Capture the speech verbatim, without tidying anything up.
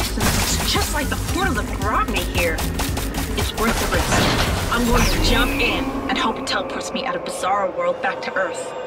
distance, it's just like the portal that brought me here. It's worth the risk. I'm going to jump in and hope it teleports me out of Bizarro World back to Earth.